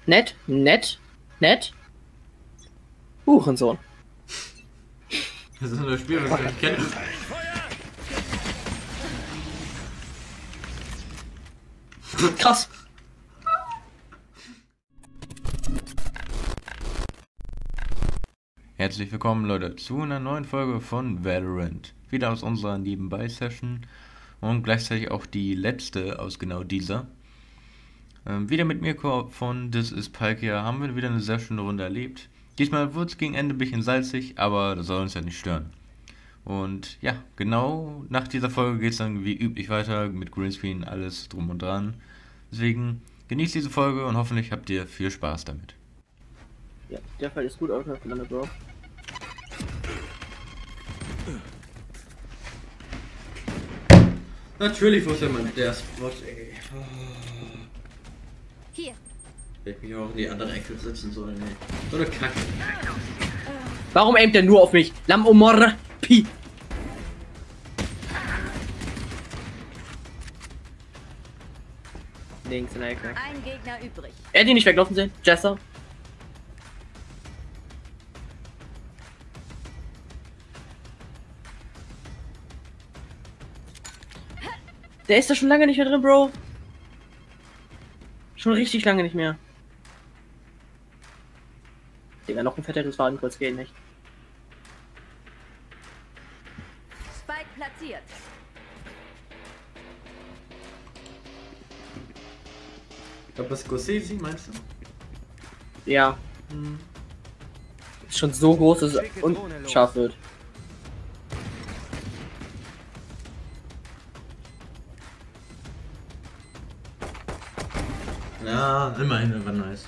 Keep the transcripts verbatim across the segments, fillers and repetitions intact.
Nett, nett, nett. Hurensohn. Das ist ein Spiel, was ich nicht kenne. Krass. Herzlich willkommen, Leute, zu einer neuen Folge von Valorant. Wieder aus unserer Nebenbei-Session und gleichzeitig auch die letzte aus genau dieser. Ähm, wieder mit mir von This is Palkia haben wir wieder eine sehr schöne Runde erlebt. Diesmal wurde es gegen Ende ein bisschen salzig, aber das soll uns ja nicht stören. Und ja, genau nach dieser Folge geht es dann wie üblich weiter mit Greenscreen, alles drum und dran. Deswegen genießt diese Folge und hoffentlich habt ihr viel Spaß damit. Ja, der Fall ist gut ausgelandet, Bro. Natürlich wusste man der Spot, ey. Oh. Hier. Hätte mich auch in die andere Ecke sitzen sollen, ey. So eine Kacke. Warum aimt der nur auf mich? Lam Omar Pi. Links in der Ecke. Ein Gegner übrig. Er hat ihn nicht weglaufen sehen. Jesser. Der ist da schon lange nicht mehr drin, Bro. Schon richtig lange nicht mehr. Digga, noch ein fetteres Fadenkreuz geht nicht. Spike platziert. Ich glaube, das ist Gossesi, meinst du? Ja. Hm. Ist schon so groß, dass es unscharf wird. Ja, immerhin, das war nice.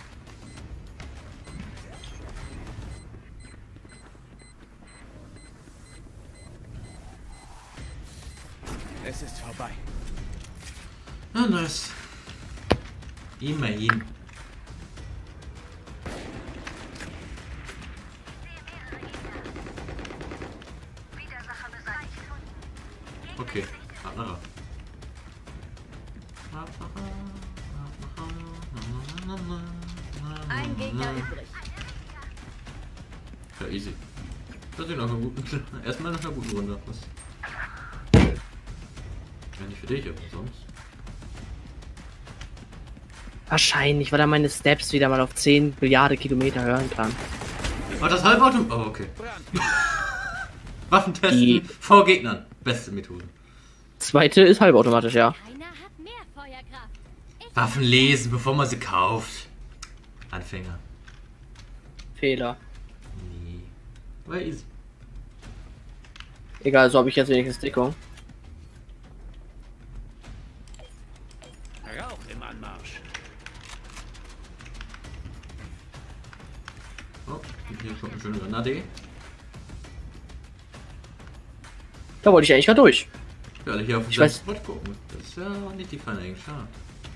Es ist vorbei. Ah, nice. Immerhin. Okay, anderer. Ein Gegner übrig. Ja, easy. Das ist nach einer guten, erstmal nach einer guten Runde. Was? Ja, nicht für dich, aber sonst. Wahrscheinlich, weil er meine Steps wieder mal auf zehn Milliarden Kilometer hören kann. Oh, das Halbauto. Oh, okay. Waffen testen Die- vor Gegnern. Beste Methode. Zweite ist halbautomatisch, ja. Keiner hat mehr Feuerkraft. Ich Waffen lesen, bevor man sie kauft. Anfänger. Fehler. Nee. War easy. Egal, so habe ich jetzt wenigstens Deckung. Rauch im Anmarsch. Oh, hier kommt eine schöne Granate. Da wollte ich eigentlich gerade durch. Ja, alle hier auf den Ich weiß- Spot gucken. Das ist ja nicht die feine Eigenschaft.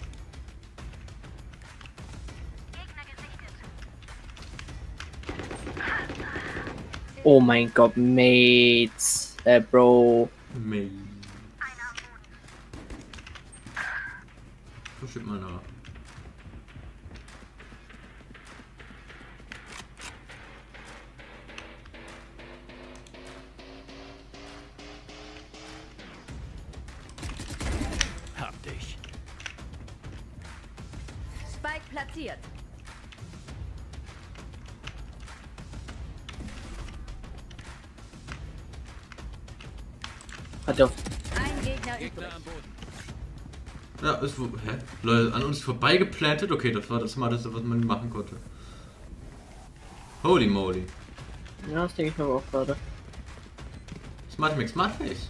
Oh mein Gott, Mates. Äh, Bro. Mei. So steht mal nach. Hab dich. Spike platziert. Hat er auf. Ein Gegner übrig. Gegner am Boden. Ja, ist wo. Hä? Leute, an uns vorbei geplantet? Okay, das war das Smarteste, was man machen konnte. Holy moly. Ja, das denke ich mir aber auch gerade. Smart Mix, Smart Face.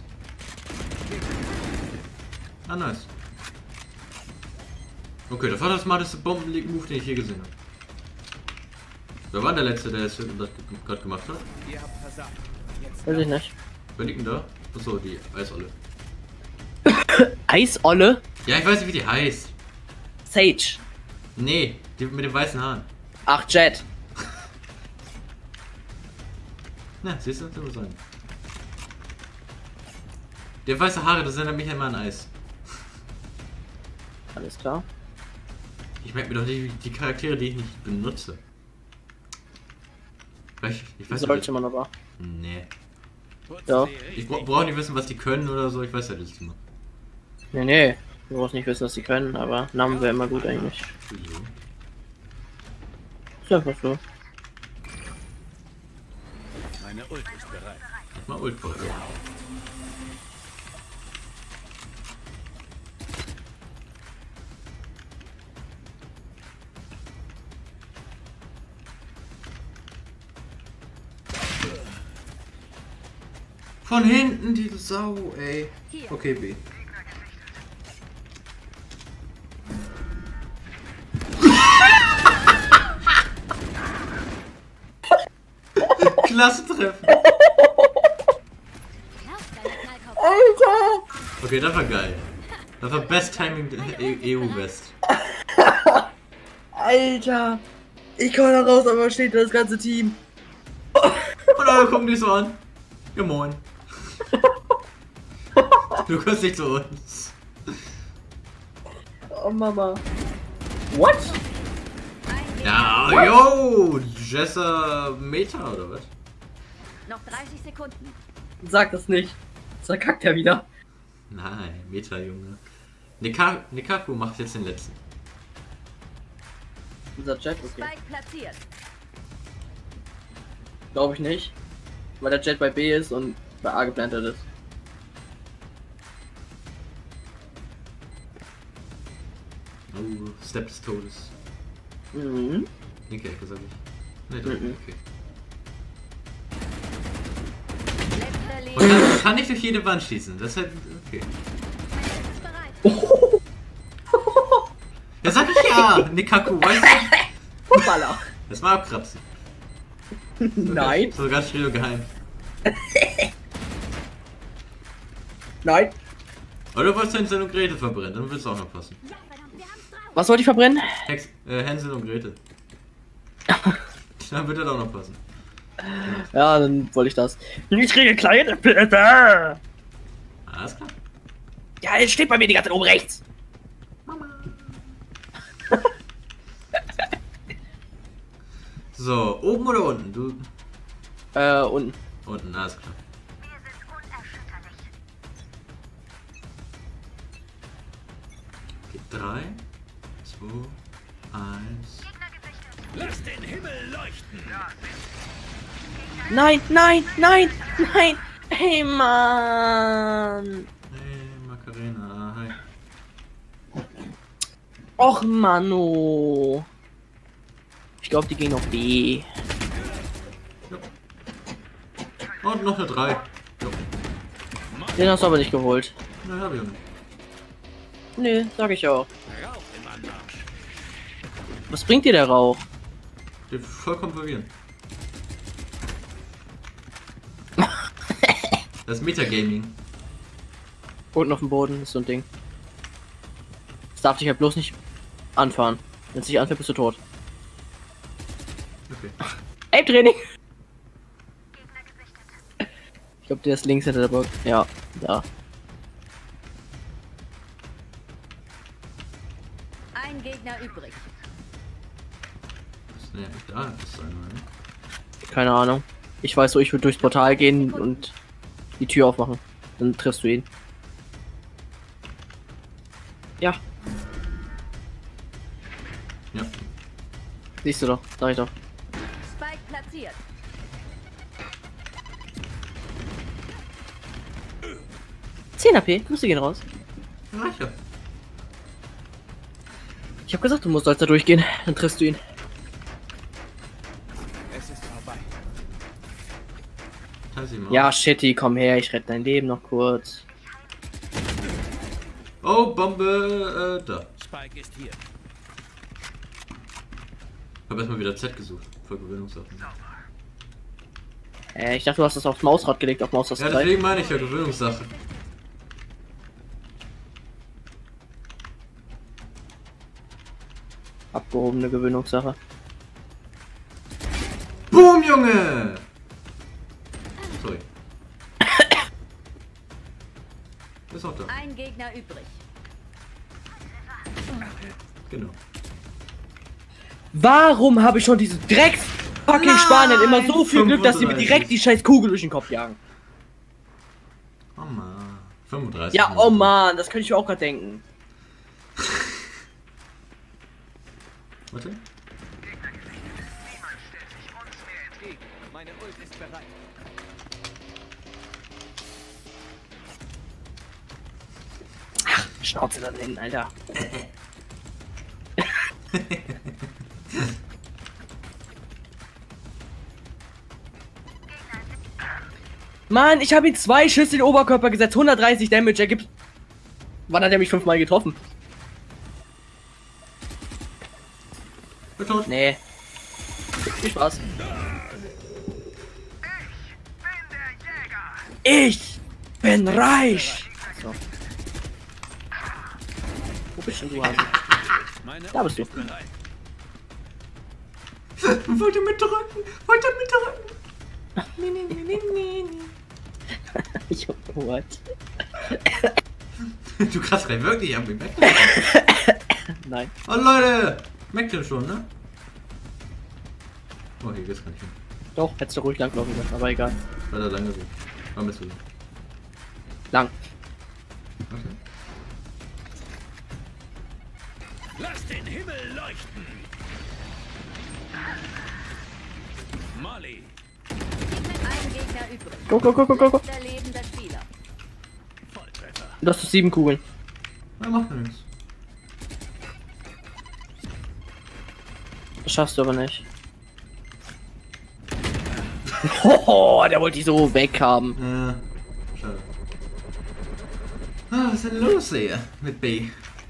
Ah, nice. Okay, das war das smarteste Bomben-Move, den ich je gesehen habe. Wer war der Letzte, der es das gerade gemacht hat? Ihr habt versagt. Jetzt Weiß ich nicht. Wer liegt denn da? Achso, die Eisolle. Eisolle? Ja, ich weiß nicht, wie die heißt. Sage. Nee, die mit den weißen Haaren. Ach, Jet. Na, siehst du, das soll sein. Der weiße Haare, das erinnert mich immer an Eis. Alles klar. Ich merke mir doch nicht die Charaktere, die ich nicht benutze. Ich, ich weiß Sollte nicht. man aber. Nee. Ja. Ich bra brauche nicht wissen, was die können oder so. Ich weiß ja das immer. Nee, nee. Du brauchst nicht wissen, was sie können, aber Namen wäre immer gut eigentlich. Wieso? Ist einfach so. Meine Ult ist bereit. Mach mal Ult voll. Von hinten die Sau, ey. Hier. Okay, B. Klasse Treffen. Lauf, deine Knallkopf. Alter! Okay, das war geil. Das war Best Timing E U West. Alter! Ich komme da raus, aber steht das ganze Team. Und alle gucken dich so an. Ja moin. Du kommst nicht zu uns. Oh Mama. What? Ein Gegner. Ja, yo! Jessa Meta oder was? Noch dreißig Sekunden. Sag das nicht. Das verkackt er wieder. Nein, Meta, Junge. Nika Nikaku macht jetzt den letzten. Unser Jet, okay. Spike platziert. Glaube ich nicht. Weil der Jet bei B ist und bei A geplantet ist. Oh, Step des Todes. Mhm. Linke Ecke, sag ich. Nee, doch, Mhm. okay. Letzter Und Leben. dann kann ich durch jede Wand schießen. Das ist halt. Okay. Ist bereit. Ja, sag ich ja! Nikaku, weißt du? Hoppala. Das war abkratzen. Nein. So ganz schön geheim. Nein. Oder du wolltest Hänsel und Gretel verbrennen, dann willst du auch noch passen. Ja, verdammt, wir haben's drauf. Was wollte ich verbrennen? Hex, äh, Hänsel und Gretel. Dann wird das auch noch passen. Ja, dann wollte ich das. Niedrige kleine bitte. Alles klar. Ja, jetzt steht bei mir die ganze Zeit oben rechts. So, oben oder unten? Du. Äh, unten. Unten, alles klar. Okay, drei, zwei, eins. Lass den Himmel leuchten. Nein, nein, nein, nein. Hey, Mann. Hey, Macarena, hi. Och, Mano. Ich glaube, die gehen auf B. Und noch eine drei. Jo. Den hast du aber nicht geholt. Na, hab ich auch nicht. Nö, sag ich auch. Rauch im Anmarsch. Was bringt dir der Rauch? Die vollkommen verwirren. Das ist Metagaming. Unten auf dem Boden ist so ein Ding. Das darf dich halt bloß nicht anfahren. Wenn es dich anfährt, bist du tot. Okay. Ey, Training! Ich glaube, der ist links hinter der Burg. Ja, da. Ein Gegner übrig. Das, ne, da ist einer, ne? Keine Ahnung. Ich weiß so, ich würde durchs Portal gehen und die Tür aufmachen. Dann triffst du ihn. Ja, Ja. siehst du doch. Sag ich doch. Spike platziert. zehn A P, Grüße gehen raus. Reicher. Ich hab gesagt, du musst da durchgehen. Dann triffst du ihn. Es ist vorbei. Scheiße, mal. Ja, Shitty, komm her. Ich rette dein Leben noch kurz. Oh, Bombe, äh, da. Spike ist hier. Hab erstmal wieder Z gesucht. Voll Gewöhnungssachen. Äh, ich dachte, du hast das aufs Mausrad gelegt, auf Ja, Maustaste drei. deswegen meine ich ja Gewöhnungssache. Abgehobene Gewöhnungssache. Boom, Junge! Sorry. Ist auch da. Ein Gegner übrig. Genau. Warum habe ich schon diese Drecks fucking Nein, Spanien immer so viel Glück, dass sie mir fünfunddreißig. direkt die scheiß Kugel durch den Kopf jagen? Oh Mann. fünfunddreißig. Ja, oh man, das könnte ich mir auch gerade denken. Warte. Meine Ult ist bereit. Schnauze da hinten, Alter. Mann, ich habe ihn zwei Schüsse in den Oberkörper gesetzt, hundertdreißig Damage, er gibt... Wann hat er mich fünfmal getroffen? Bin tot. Nee. Viel Spaß. Ich bin reich! So. Wo bist denn du, Hase? Meine Da bist Ult du. ist bereit. Wollte mitdrücken. Wollte mitdrücken. Ich hab what? Du kannst rein wirklich am Mac. Nein. Oh Leute. Mac schon, ne? Oh, hier geht's gar nicht hin. Doch, hättest du ruhig lang laufen können, aber egal. War da lange Weg. War bist du da? Lang. Okay. Lass den Himmel leuchten. Molly. Ein Gegner übrig. Go, go, go, go, go, go. Der lebende Spieler. Volltreffer. Du hast doch sieben Kugeln. Ja, macht mir nichts. Das schaffst du aber nicht. Hoho, der wollte die so weghaben. Ja, schade. Ah, was ist denn los hier mit B?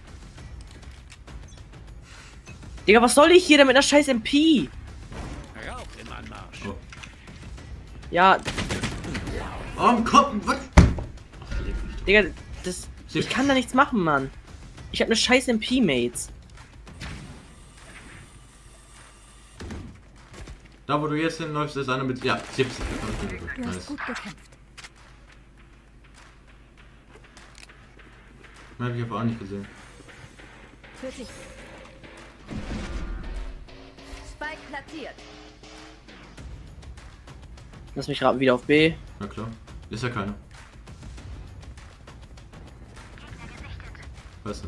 Digga, was soll ich hier denn mit einer scheiß M P? Rauch im Anmarsch. Oh. Ja, Oh, komm, was? Ach, leck mich. Digga, das... Ich kann da nichts machen, Mann. Ich hab eine scheiß M P, Mates. Da, wo du jetzt hinläufst, ist einer mit. Ja, siebzig. Du hast Nice. gut gekämpft. Mehr hab ich aber auch nicht gesehen. Für dich. Spike platziert. Lass mich raten, wieder auf B. Na klar. Ist ja keiner. Weißt du?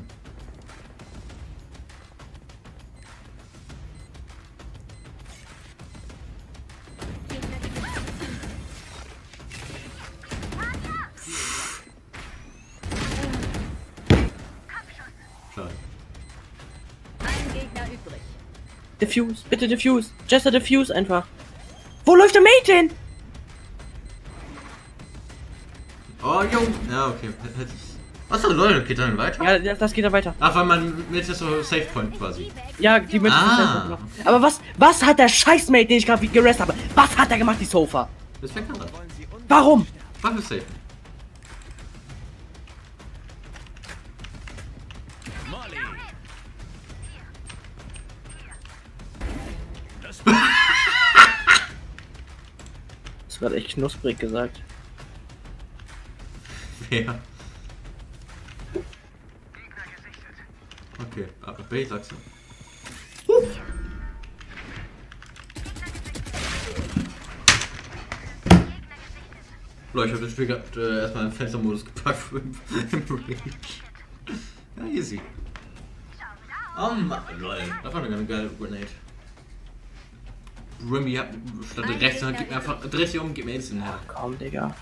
Schade. Ein Gegner übrig. Diffuse, bitte diffuse. Jester diffuse einfach. Wo läuft der Mate hin? Oh, jo. Ja, okay. Achso, Leute, geht dann weiter? Ja, das- das geht dann weiter. Ach, weil man mit ist so Safe Point quasi. Ja, die Münzen Ah. sind einfach noch. Aber was, was hat der Scheiß-Mate, den ich gerade gerest habe? Was hat er gemacht, die Sofa? Das wäre klar. Wollen Sie uns Warum? Waffe safe. Molly. Das Das war echt knusprig gesagt. Wer? Okay, aber B sagst du. Leute, ich hab das Spiel gehabt, äh, erstmal in den Fenstermodus gepackt im Range. Ja, easy. Oh Mann, Leute, das war eine ganz geile Grenade. Remy hat statt Ein rechts und Gegner gibt mir einfach, dreht sich um und gibt mir Instant her. Komm, Digga.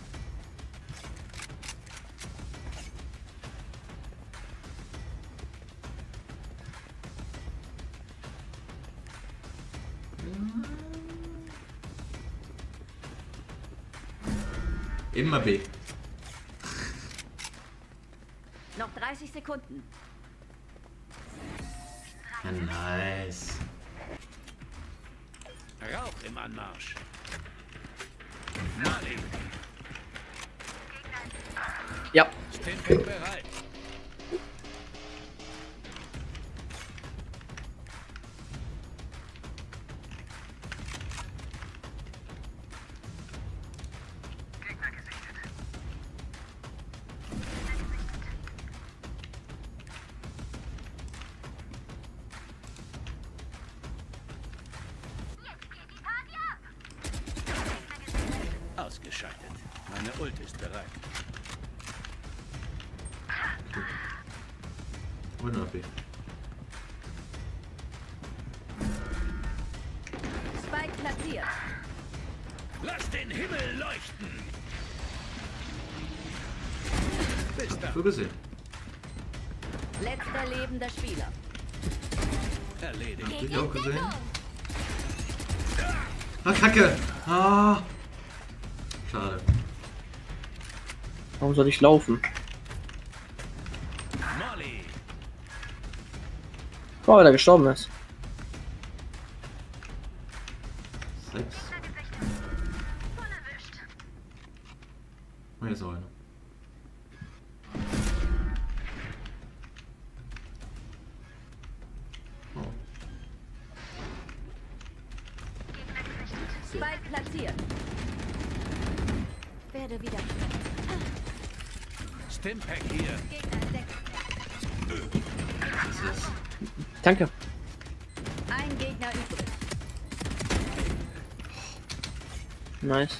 Immer B. Noch dreißig Sekunden. Ja, nice. Rauch im Anmarsch. Molly. Ja. Stimmt bereit. ausgeschaltet. Meine Ult ist bereit. Und A B. Spike platziert. Lass den Himmel leuchten! Bis dann. So gesehen. Letzter lebender Spieler. Erledigt. Hab ich auch gesehen. Ah, Kacke! Ah! Schade. Warum soll ich laufen? Molly. Oh, weil er gestorben ist. Sechs. Oh, hier ist noch einer. Oh. Spike platziert. Werde wieder. Stimpack hier. Gegner entdeckt. Was ist das? Danke. Ein Gegner übrig. Nice.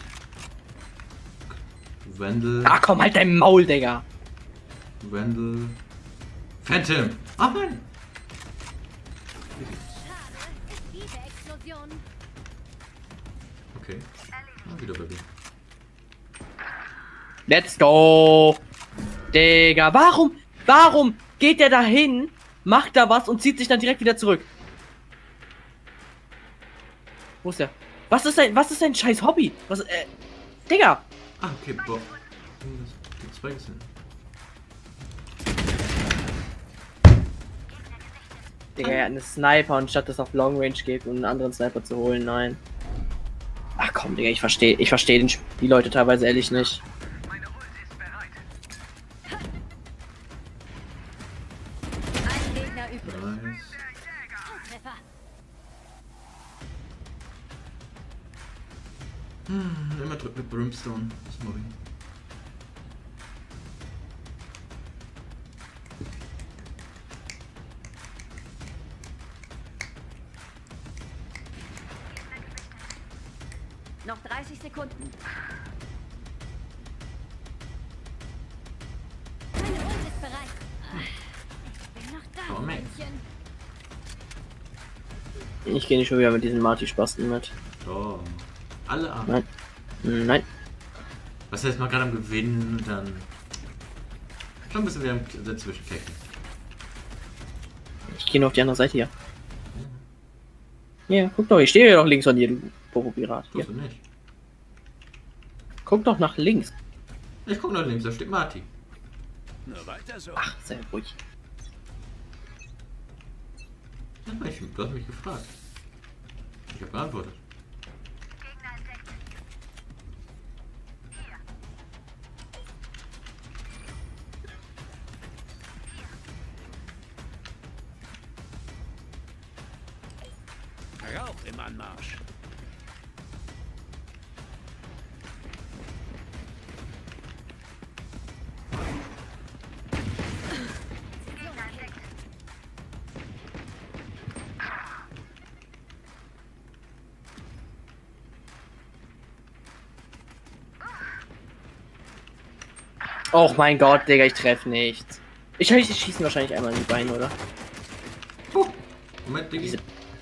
Wendel. Ah, komm, halt dein Maul, Digga. Wendel. Phantom! Ah, Mann! Diese Explosion. Okay. Ah, wieder bei mir. Let's go. Digga, warum, warum geht der da hin, macht da was und zieht sich dann direkt wieder zurück? Wo ist der? Was ist sein, was ist sein scheiß Hobby? Was, äh, Digga. Ah, okay, boah. Die zwei sind. Digga, er hat einen Sniper und statt das auf Long Range geht und einen anderen Sniper zu holen, nein. Ach komm, Digga, ich verstehe, ich verstehe die Leute teilweise ehrlich nicht. Ein Gegner übrig. Nice. Treffer. Hm, immer drückt mit Brimstone. Das ist Mobbing. Noch dreißig Sekunden. Meine Ult ist bereit. Ich bin noch da, Oh, Mann. Männchen. Ich gehe nicht schon wieder mit diesen Marty-Spasten mit. Oh. Alle ab. Nein. Nein. Was heißt mal gerade am Gewinnen und dann. Schon ein bisschen wieder im dazwischen Kecken. Ich gehe nur auf die andere Seite hier. Ja, guck doch, ich stehe hier doch links von dir, du Popo-Pirat. Hier. Tust du nicht. Guck doch nach links. Ich guck nach links, da steht Marty. Nur weiter so. Ach, sei ruhig. Ja, ich, du hast mich gefragt. Ich habe geantwortet. Rauch im Anmarsch. Oh mein Gott, Digga, ich treffe nichts. Ich, ich schieße wahrscheinlich einmal in die Beine, oder? Oh, Moment, Diggi. Diese-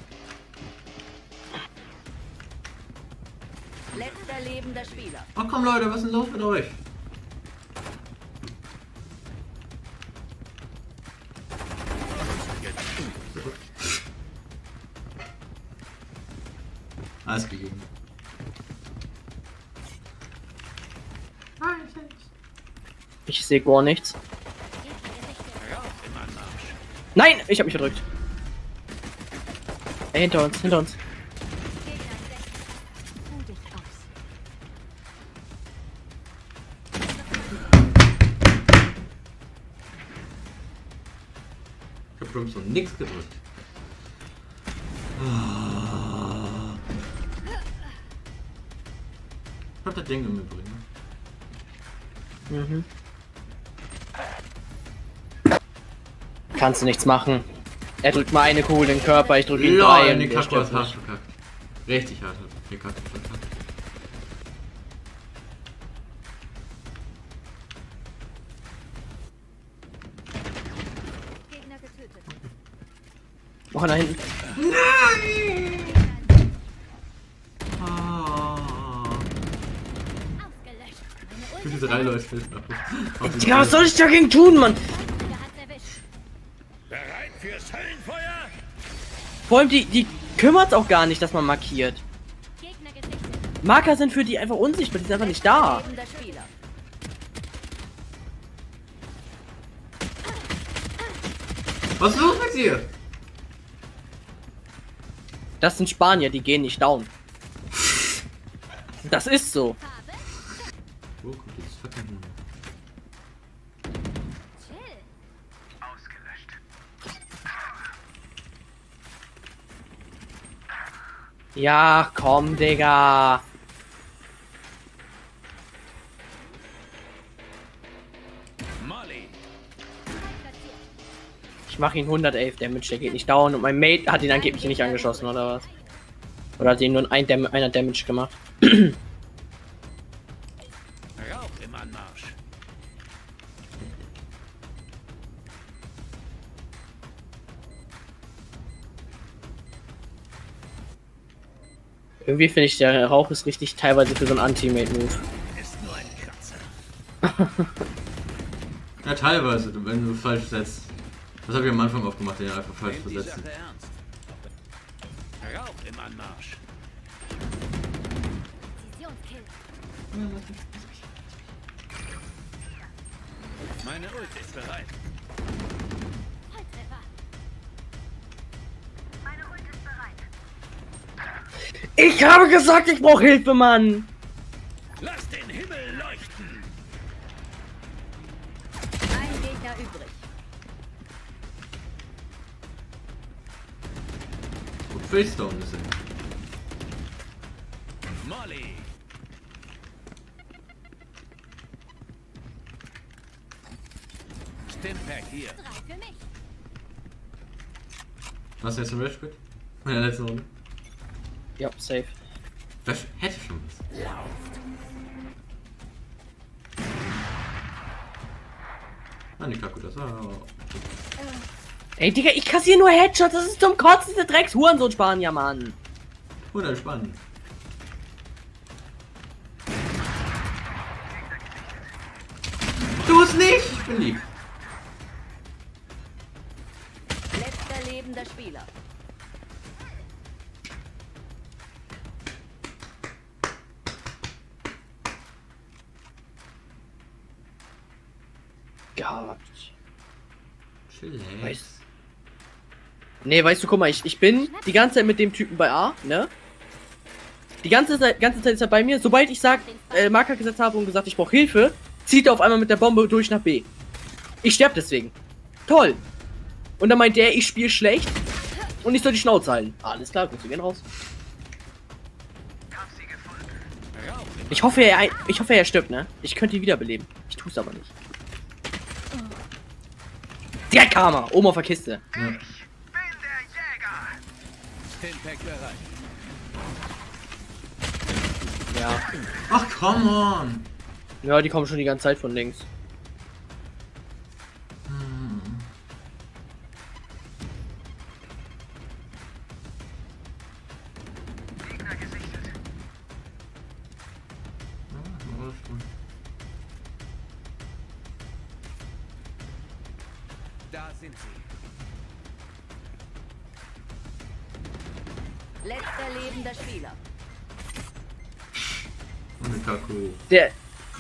Letzter lebender Spieler. Oh komm Leute, was ist denn los mit euch? Alles gegeben. Ich sehe gar nichts. Rauch im Anmarsch. Nein, ich habe mich verdrückt. Ey, hinter uns, hinter uns. Gegner entdeckt. Ruh dich aus. Ich hab Brimstone nix gedrückt. Ich hab das Ding im Übrigen. Mhm. Kannst du nichts machen. Er drückt mal eine Kugel in den Körper, ich drücke ihn drei Lol, und die der Kacke stirbt ist hart nicht. verkackt. Richtig hart, die Kacke verkackt. Oh, da hinten. Nein! Ah. Ausgelöscht. Für diese drei Leute. Ja, was soll ich dagegen tun, Mann? Der hat's erwischt. Bereit fürs Höllenfeuer? Vor allem, die, die kümmert auch gar nicht, dass man markiert. Gegner gesichtet. Marker sind für die einfach unsichtbar, die sind einfach nicht da. Lebender Spieler. Was ist los mit dir? Das sind Spanier, die gehen nicht down. Das ist so. Wo kommt dieses fucking hin? Chill. Ja, komm, Digga. Molly. Platziert. Ich mach ihn hundertelf Damage, der geht nicht down und mein Mate hat ihn angeblich nicht angeschossen, oder was? Oder hat ihn nur ein Dam einer Damage gemacht? Rauch im Anmarsch. Irgendwie finde ich, der Rauch ist richtig teilweise für so einen Anti-Mate-Move. Ist nur ein Kratzer. Ja, teilweise, wenn du falsch setzt. Das habe ich am Anfang oft gemacht, den einfach falsch Nehmt die versetzen. Sache ernst. Rauch im Anmarsch. Präzisionskill. Meine Ult ist bereit. Volltreffer. Ich habe gesagt, ich brauche Hilfe, Mann! Lass den Himmel leuchten. Ein Gegner übrig. Gut, Facedown ist er. Molly. Stimpack hier. Drei für mich. Was ist jetzt ein Rage Quit? In der letzten Runde. Ja, safe. Das hätte schon was. Ah, nicht kaputt, das war. Ey, Digga, ich kassiere nur Headshots, das ist zum Kotzen, der Drecks Hurensohn Spanier, Mann. Wunderspannend. Tu es nicht! Ich bin lieb. Letzter lebender Spieler. Gott. Chill, Weiß. Nee, weißt du, guck mal, ich, ich bin die ganze Zeit mit dem Typen bei A, ne? Die ganze Zeit, ganze Zeit ist er bei mir. Sobald ich sag, äh, Marker gesetzt habe und gesagt, ich brauche Hilfe, zieht er auf einmal mit der Bombe durch nach B. Ich sterbe deswegen. Toll. Und dann meint der, ich spiele schlecht und ich soll die Schnauze halten. Alles klar, gut, wir gehen raus. Ich hoffe, er, ich hoffe, er stirbt, ne? Ich könnte ihn wiederbeleben. Ich tue es aber nicht. Der hat Karma, oben auf der Kiste. Ja. Stimpack bereit. Ja. Ach, come on! Ja, die kommen schon die ganze Zeit von links. Hm. Da sind sie. Letzter lebender Spieler. Und Kaku. Der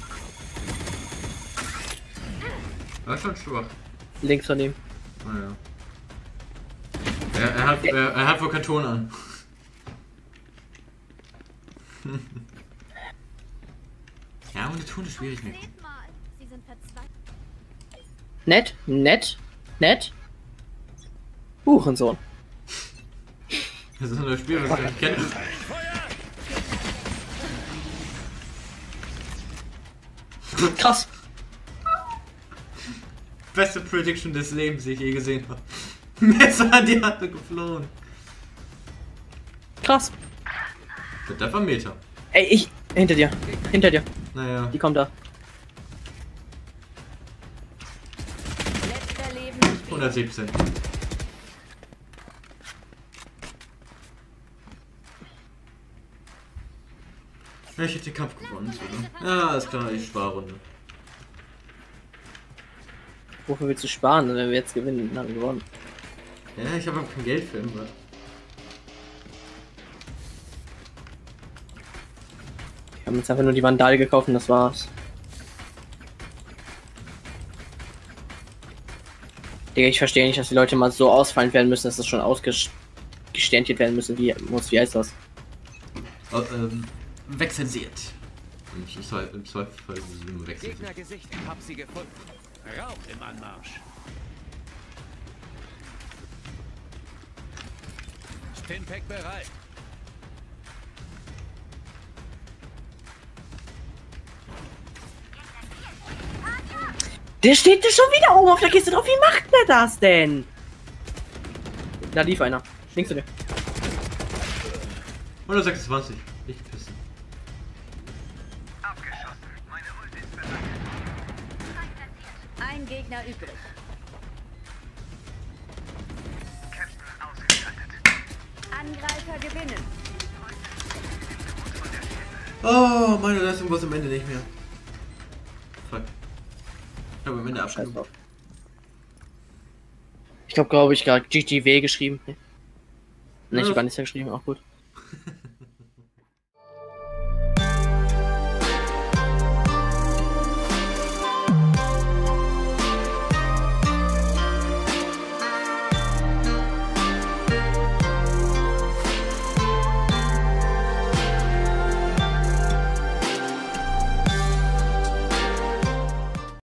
War schon schwach. links von ihm. Naja. Er, er, hat, er, er hat wohl keinen Ton an. Ja, ohne Ton ist schwierig mit. Seht mal, sie sind verzweifelt. Nett, nett, nett. Hurensohn. Das ist ein neues Spiel, was ich nicht kenne. Krass. Beste Prediction des Lebens, die ich je gesehen habe. Messer an die Hand geflohen. Krass. Das war Meter. Ey, ich. Hinter dir. Hinter dir. Naja. Die kommt da. Letzter lebender Spieler. hundertsiebzehn. Ja, ich hätte den Kampf gewonnen. So, ne? Ja, alles klar, ich spare Runde. Wofür willst du sparen, wenn wir jetzt gewinnen? Dann gewonnen. Ja, ich habe kein Geld für irgendwas. Wir haben jetzt einfach nur die Vandal gekauft und das war's. Digga, ich verstehe nicht, dass die Leute mal so ausfallen werden müssen, dass das schon ausgesterntiert werden müssen. Wie muss, wie heißt das? Oh, ähm, wechselsiert. Im Zweifel, im Zweifel wechseln. Gegner gesichtet. Hab sie gefunden. Rauch im Anmarsch. Stinpack bereit. Der steht da schon wieder oben auf der Kiste drauf. Wie macht der das denn? Da lief einer. Links zu dir. hundertsechsundzwanzig. Ich pissen. Ein Gegner übrig. Angreifer gewinnen. Oh, meine Leistung war am Ende nicht mehr. Fuck. Ich habe am Ende Scheiß abgeschlossen. drauf. Ich glaube, glaube ich, gerade G G W geschrieben. Ne, ich Ja. habe gar nichts geschrieben, auch gut.